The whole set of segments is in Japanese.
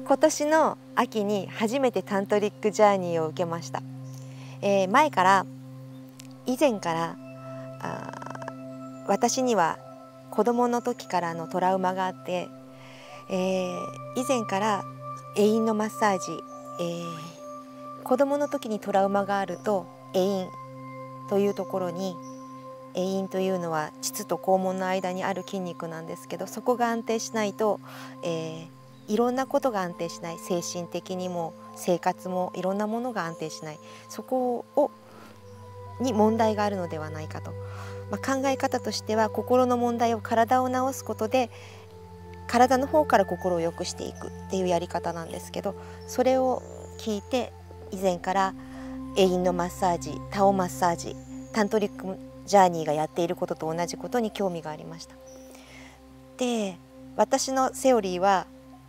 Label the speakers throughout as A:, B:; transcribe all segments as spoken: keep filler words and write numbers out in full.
A: 今年の秋に初めてタントリックジャーニーを受けました。えー、前から以前からあ私には子供の時からのトラウマがあって、えー、以前から会陰のマッサージ、えー、子供の時にトラウマがあると会陰というところに、会陰というのは膣と肛門の間にある筋肉なんですけど、そこが安定しないと、えー、いろんなことが安定しない、精神的にも生活もいろんなものが安定しない、そこをに問題があるのではないかと、まあ、考え方としては心の問題を体を治すことで体の方から心を良くしていくっていうやり方なんですけど、それを聞いて以前から会陰のマッサージ、タオマッサージ、タントリックジャーニーがやっていることと同じことに興味がありました。で、私のセオリーは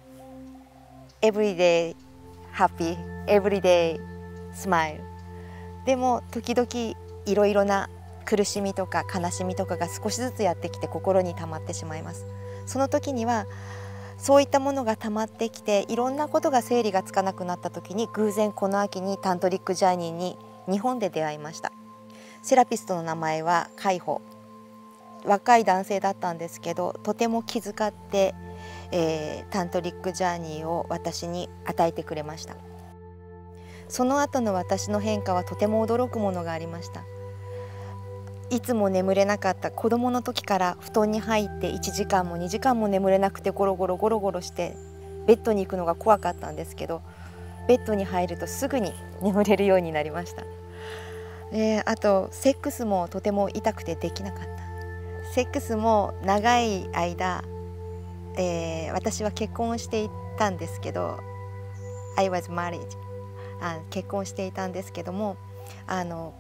A: Everyday happy, everyday smile。 でも時々いろいろな苦しみとか悲しみとかが少しずつやってきて心に溜まってしまいます。その時にはそういったものが溜まってきていろんなことが整理がつかなくなった時に、偶然この秋にタントリックジャーニーに日本で出会いました。セラピストの名前は海保、若い男性だったんですけど、とても気遣って、えー、タントリックジャーニーを私に与えてくれました。その後の私の変化はとても驚くものがありました。いつも眠れなかった子供の時から布団に入っていちじかんもにじかんも眠れなくてゴロゴロゴロゴロしてベッドに行くのが怖かったんですけど、ベッドに入るとすぐに眠れるようになりました。えー、あとセックスもとても痛くてできなかった。セックスも長い間、えー、私は結婚していたんですけど I was married あ結婚していたんですけども、あの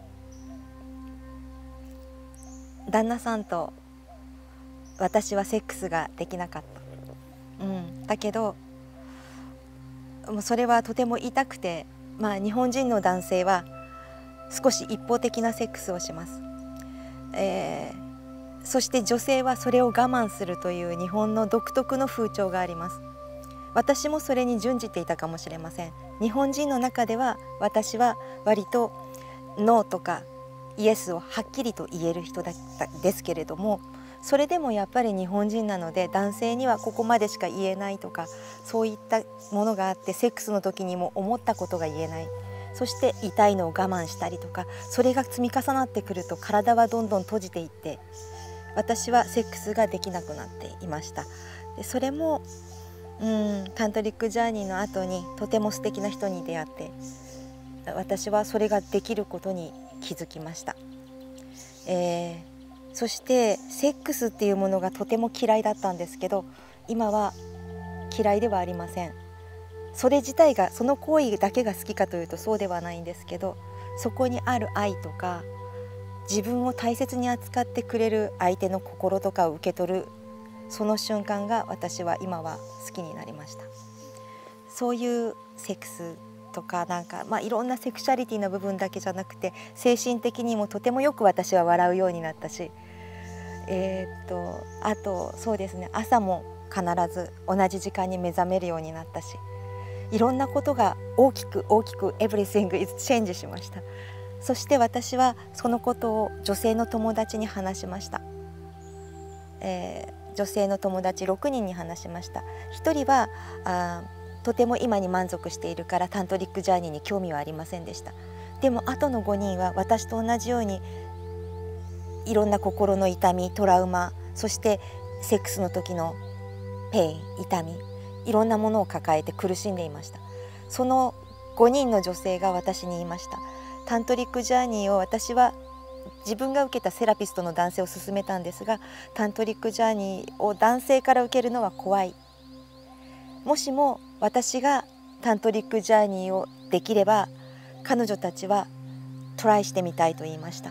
A: 旦那さんと私はセックスができなかった、うん、だけどもうそれはとても痛くて、まあ、日本人の男性は少し一方的なセックスをします、えー、そして女性はそれを我慢するという日本の独特の風潮があります。私もそれに準じていたかもしれません。日本人の中では私は割とノーとかイエスをはっきりと言える人だったですけれども、それでもやっぱり日本人なので男性にはここまでしか言えないとか、そういったものがあって、セックスの時にも思ったことが言えない、そして痛いのを我慢したりとか、それが積み重なってくると体はどんどん閉じていって、私はセックスができなくなっていました。でそれもうんタントリックジャーニーの後にとても素敵な人に出会って、私はそれができることに気づきました、えー、そしてセックスっていうものがとても嫌いだったんですけど、今は嫌いではありません。それ自体が、その行為だけが好きかというとそうではないんですけど、そこにある愛とか自分を大切に扱ってくれる相手の心とかを受け取る、その瞬間が私は今は好きになりました。そういうセックスとかなんか、まあ、いろんなセクシャリティの部分だけじゃなくて、精神的にもとてもよく私は笑うようになったし、えー、っとあとそうですね、朝も必ず同じ時間に目覚めるようになったし、いろんなことが大きく大きく Everything is change しました。そして私はそのことを女性の友達に話しました、えー、女性の友達ろくにんに話しました。ひとりはあとても今に満足しているからタントリックジャーニーに興味はありませんでした。でもあとのごにんは私と同じようにいろんな心の痛み、トラウマ、そしてセックスの時のペイン、痛み、いろんなものを抱えて苦しんでいました。そのごにんの女性が私に言いました。タントリックジャーニーを私は自分が受けたセラピストの男性を勧めたんですが、タントリックジャーニーを男性から受けるのは怖い。もしも私がタントリックジャーニーをできれば彼女たちはトライしてみたいと言いました。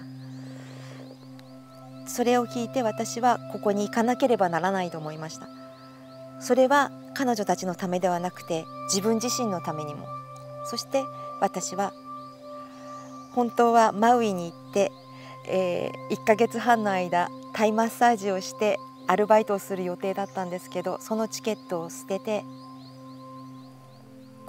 A: それを聞いて私はここに行かなければならないと思いました。それは彼女たちのためではなくて自分自身のためにも。そして私は本当はマウイに行って、えー、いっかげつはんの間タイマッサージをしてアルバイトをする予定だったんですけど、そのチケットを捨てて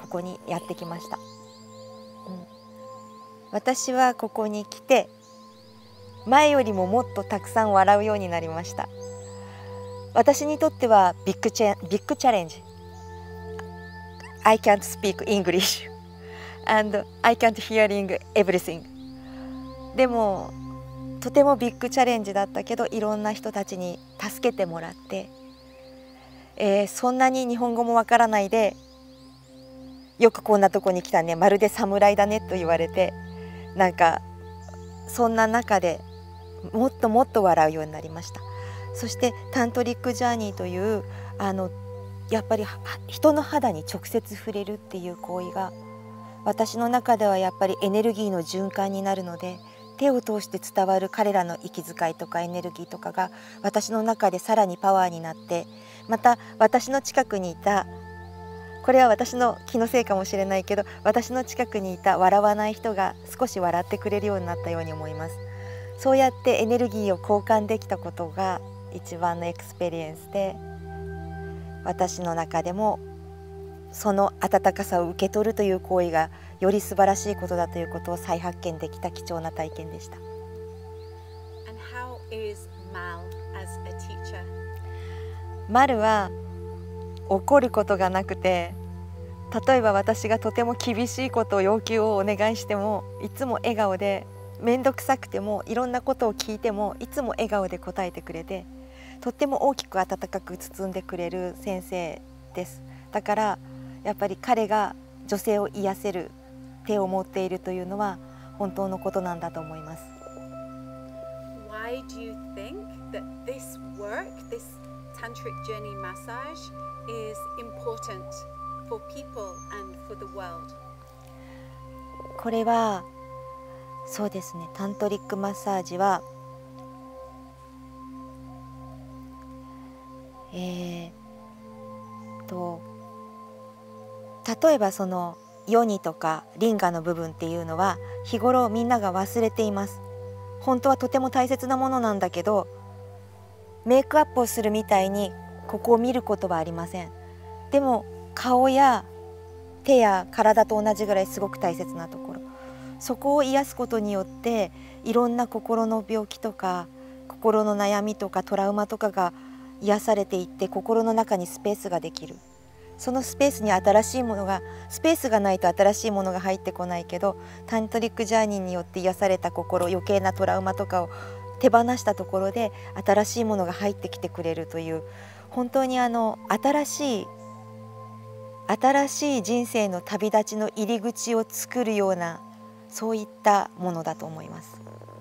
A: ここにやってきました。うん、私はここに来て前よりももっとたくさん笑うようになりました。私にとってはビッグチャビッグチャレンジ。I can't speak English and I can't hearing everything。 でもとてもビッグチャレンジだったけど、いろんな人たちに助けてもらって、えー、そんなに日本語もわからないでよくこんなとこに来たね、まるで侍だねと言われて、なんかそんな中でもっともっと笑うようになりました。そしてタントリックジャーニーというあのやっぱり人の肌に直接触れるっていう行為が私の中ではやっぱりエネルギーの循環になるので、手を通して伝わる彼らの息遣いとかエネルギーとかが私の中でさらにパワーになって、また私の近くにいた、これは私の気のせいかもしれないけど、私の近くにいた笑わない人が少し笑ってくれるようになったように思います。そうやってエネルギーを交換できたことが一番のエクスペリエンスで、私の中でもその温かさを受け取るという行為がより素晴らしいことだということを再発見できた貴重な体験でした。
B: And how is Mal as a teacher?
A: マルは怒ることがなくて、例えば私がとても厳しいことを要求をお願いしてもいつも笑顔で、面倒くさくてもいろんなことを聞いてもいつも笑顔で答えてくれて、とっても大きく温かく包んでくれる先生です。だからやっぱり彼が女性を癒せる手を持っているというのは本当のことなんだと思います。
B: Why do you think that this work, this tantric journey massage is important for people and for the world?
A: これはそうですね、タントリックマッサージはえー、と例えばそのヨニとかリンガの部分っていうのは日頃みんなが忘れています。本当はとても大切なものなんだけど、メイクアップをするみたいにここを見ることはありません。でも顔や手や体と同じぐらいすごく大切なところ、そこを癒すことによっていろんな心の病気とか心の悩みとかトラウマとかが癒されていって、心の中にスペースができる。そのスペースに新しいものが、スペースがないと新しいものが入ってこないけど、タントリックジャーニーによって癒された心、余計なトラウマとかを手放したところで新しいものが入ってきてくれるという、本当にあの新しい新しい人生の旅立ちの入り口を作るような、そういったものだと思います。